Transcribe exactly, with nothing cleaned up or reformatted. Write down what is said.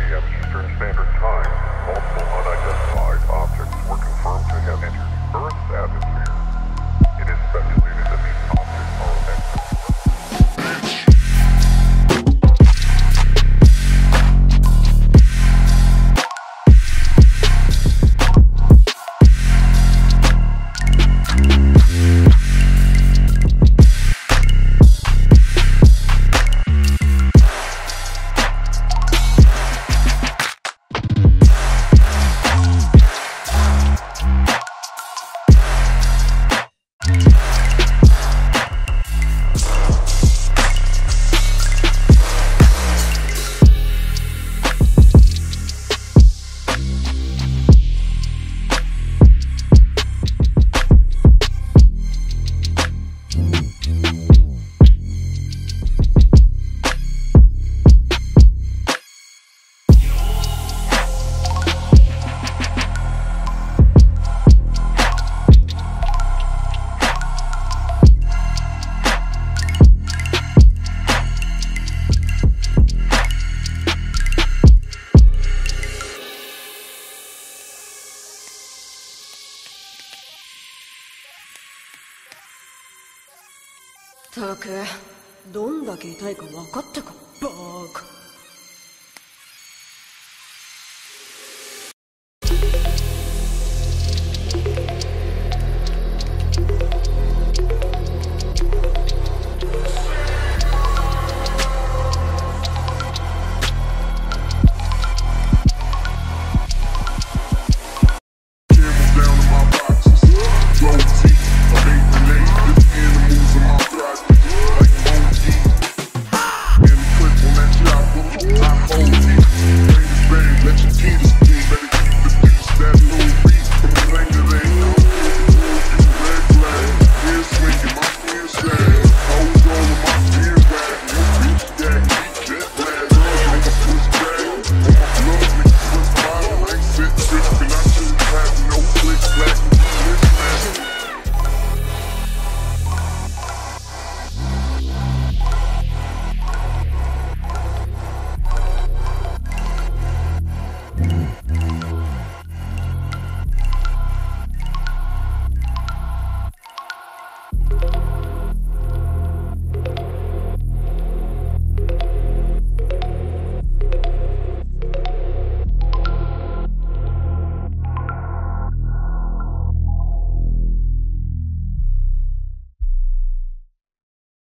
a m Eastern Standard Time, multiple unidentified objects were confirmed to have entered Earth's atmosphere. It is speculated that these objects are extraterrestrial. たく、どんだけ痛いか分かったか、バーカ。